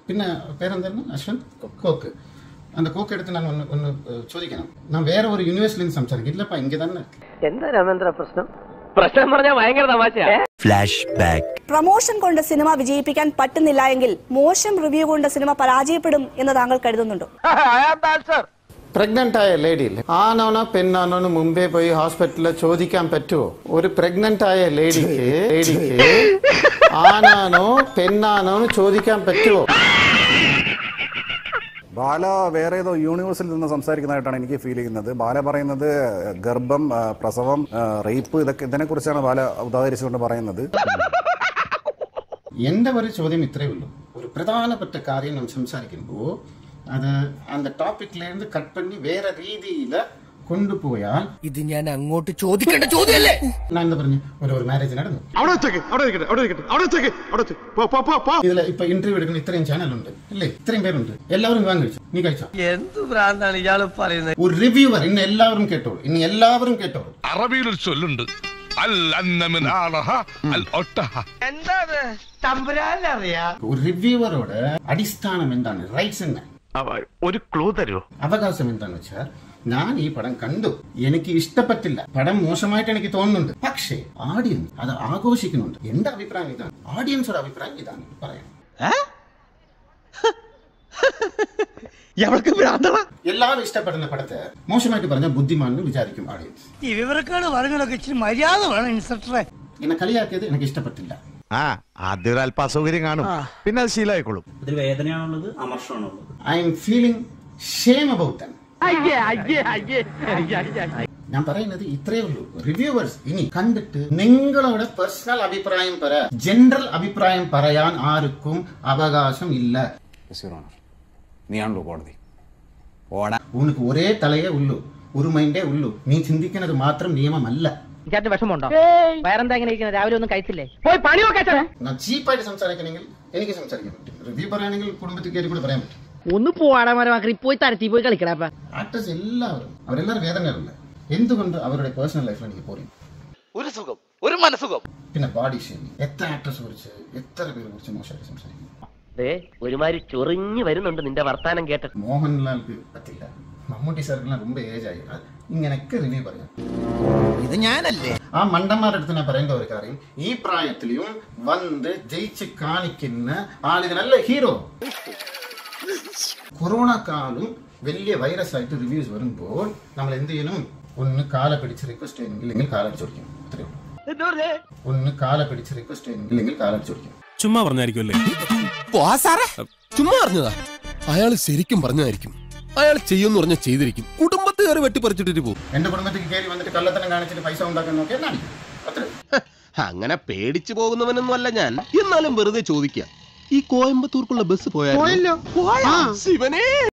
പിന്നെ പേരെന്തായിരുന്നു? അശ്വന്ത് കോക്ക്. அந்த கோக் எடுத்து நான் ஒன்று ചോദിക്കണം. நான் வேற ஒரு യൂണിവേഴ്സിൽ നിന്ന് സംസാരിക്കും. ഇല്ലപ്പാ ഇങ്ങനെ തന്നെ. എന്താ രാമേന്ദ്ര പ്രശ്നം? പ്രശ്നം പറഞ്ഞാൽ ഭയങ്കര തമാശയാ. Flash back. പ്രൊമോഷൻ കൊണ്ട് സിനിമ വിജയിപ്പിക്കാൻ പറ്റുന്നില്ല എങ്കിൽ മോശം റിവ്യൂ കൊണ്ട് സിനിമ പരാജയപ്പെടും എന്ന് താങ്കൾ കരുതുന്നുണ്ടോ? പ്രഗ്നന്റ് ആയ ലേഡി ആണോനോ പെണ്ണാണോന്ന് മുമ്പേ പോയി ഹോസ്പിറ്റലിൽ ചോദിക്കാൻ പറ്റുമോ? ഒരു പ്രഗ്നന്റ് ആയ ലേഡിക്ക് ആണാണോ പെണ്ണാണോന്ന് ചോദിക്കാൻ പറ്റുമോ? ബാല വേറെ ഏതോ യൂണിവേഴ്സിൽ നിന്ന് സംസാരിക്കുന്നതായിട്ടാണ് എനിക്ക് ഫീൽ ചെയ്യുന്നത്. ബാല പറയുന്നത് ഗർഭം, പ്രസവം, റേപ്പ് ഇതിനെക്കുറിച്ചാണ് ബാല ഉദാഹരിച്ചുകൊണ്ട് പറയുന്നത്. എന്റെ ഒരു ചോദ്യം ഇത്രയേ ഉള്ളൂ. ഒരു പ്രധാനപ്പെട്ട കാര്യം നാം സംസാരിക്കുമ്പോൾ അത് அந்த ടോപ്പിക്കിലേருந்து കട്ട് பண்ணி വേറെ രീതിയിൽ കൊണ്ടുപോയാൽ ഇത് ഞാൻ അങ്ങോട്ട് ചോദിക്കേണ്ട ചോദ്യമല്ലേ? ഞാൻ എന്താ പറഞ്ഞു? ഒരു മാരേജ് നടന്നു. ഇതിൽ ഇപ്പൊ ഇന്റർവ്യൂ എടുക്കുന്ന ഇത്രയും ചാനലുണ്ട് അല്ലേ? ഇത്രയും പേരുണ്ട്. എല്ലാവരും വിവാഹം കഴിച്ചു. നീ കഴിച്ചോ? എന്ത് ഭ്രാന്താണ് ഇയാള് പറയുന്നത്? ഒരു റിവ്യൂവർ ഇന്ന് എല്ലാവരും കേട്ടോളൂ. ഇനി എല്ലാവരും കേട്ടോളൂ. അറബിയിൽ ഒരു ചൊല്ലുണ്ട്, ഒരു റിവ്യൂവറോട് അടിസ്ഥാനം എന്താണ്? റൈറ്റ്സ് என்ன? ഒരു ക്ലൂ തരുമോ? അവകാശം എന്താണെന്ന് വെച്ചാൽ, ഞാൻ ഈ പടം കണ്ടു, എനിക്ക് ഇഷ്ടപ്പെട്ടില്ല, പടം മോശമായിട്ട് എനിക്ക് തോന്നുന്നുണ്ട്, പക്ഷേ ഓഡിയൻസ് അത് ആഘോഷിക്കുന്നുണ്ട്. എന്റെ അഭിപ്രായം ഇതാണ്, ഓഡിയൻസോട് അഭിപ്രായം ഇതാണ് പറയാം. എല്ലാവരും ഇഷ്ടപ്പെടുന്ന പടത്തെ മോശമായിട്ട് പറഞ്ഞാൽ ബുദ്ധിമാനെന്ന് വിചാരിക്കും ഓഡിയൻസ്. എന്നെ കളിയാക്കിയത് എനിക്ക് ഇഷ്ടപ്പെട്ടില്ല. ആദ്യം അല്പ അസൗകര്യം കാണും, പിന്നെ അത് ശീലമായിക്കോളും. I am feeling shame about them. ഞാൻ പറയുന്നത് ഇത്രയേ ഉള്ളൂ. റിവ്യൂവേഴ്സ് ഇനി കണ്ടിട്ട് നിങ്ങളുടെ പേഴ്സണൽ അഭിപ്രായം ജനറൽ അഭിപ്രായം പറയാൻ ആർക്കും അവകാശം ഇല്ല. നീയാണല്ലോ കോടതി. ഉനക്ക് ഒരേ തലയേ ഉള്ളൂ, ഒരു മൈൻഡേ ഉള്ളൂ. നീ ചിന്തിക്കുന്നത് മാത്രം നിയമമല്ല. വിഷമമുണ്ടോ? വേറെന്താ ഇങ്ങനെ ഇരിക്കുന്നത്? രാവിലെ ഒന്നും കഴിച്ചില്ലേ? പോയി പണി നോക്കാൻ. ഞാൻ ചീപ്പായിട്ട് സംസാരിക്കണമെങ്കിൽ എനിക്ക് സംസാരിക്കാൻ പറ്റും. റിവ്യൂ പറയുകയാണെങ്കിൽ കുടുംബത്തിൽ കയറി കൂടെ പറയാൻ പറ്റും. ഒന്ന് പോവാടാ, പോയി തരത്തി പോയി കളിക്കടാ. ആക്ടേഴ്സ് അവരെല്ലാവരും വേദനയല്ല. എന്തുകൊണ്ട് അവരുടെ പേഴ്സണൽ ലൈഫിൽ എനിക്ക് പോയി ഒരു സുഖം, ഒരു മനസുഖം. പിന്നെ ബോഡി ഷേമിങ്. എത്ര ആക്ടേഴ്സ് കുറിച്ച് എത്ര പേരെ കുറിച്ച് മോശമായിട്ട് സംസാരിക്കും. ഒരുമാതിരി ചൊറിഞ്ഞു വരുന്നുണ്ട് നിന്റെ വർത്താനം കേട്ടിട്ട്. മോഹൻലാൽക്ക് പറ്റില്ല, മമ്മൂട്ടി സാർക്കെല്ലാം ரொம்ப ഏജ് ആയി. ഇങ്ങനെയൊക്കെ റിവ്യൂ പറയാം. ഇത് ഞാനല്ലേ? ആ മണ്ടന്മാരുടെ അടുത്ത് ഞാൻ പറയേണ്ട ഒരു കാര്യം, ഈ പ്രായത്തിലും വന്ന് ജയിച്ച് കാണിക്കുന്ന ആളുകളല്ല ഹീറോ. കൊറോണ കാലം വലിയ വൈറസ് ആയിട്ട് റിവ്യൂസ് വരുമ്പോൾ നമ്മൾ എന്ത് ചെയ്യണം? ഒന്ന് കാല പിടിച്ച് റിക്വസ്റ്റ് ചെയ്യണമെങ്കിൽ കാലടിച്ചോടിക്കും. അത്രയോ. ഒന്ന് കാല പിടിച്ച് റിക്വസ്റ്റ് ചെയ്യണമെങ്കിൽ കാലടിച്ചോടിക്കും. ചുമ്മാ പറഞ്ഞായിരിക്കുമല്ലേ? ചുമ്മാ പറഞ്ഞതാ. അയാൾ ശരിക്കും പറഞ്ഞതായിരിക്കും. അയാൾ ചെയ്യുമെന്ന് പറഞ്ഞാൽ ചെയ്തിരിക്കും. കുടുംബത്തെ കയറി വെട്ടിപ്പറിച്ചിട്ട് പോകും. എന്റെ കുടുംബത്തിൽ കയറി വന്നിട്ട് കള്ളത്തനം കാണിച്ചിട്ട് പൈസ ഉണ്ടാക്കാൻ നോക്കിയാൽ അങ്ങനെ പേടിച്ചു പോകുന്നവനൊന്നും അല്ല ഞാൻ. എന്നാലും വെറുതെ ചോദിക്കാം, ഈ കോയമ്പത്തൂർക്കുള്ള ബസ് പോയാലോ? ശിവനേ.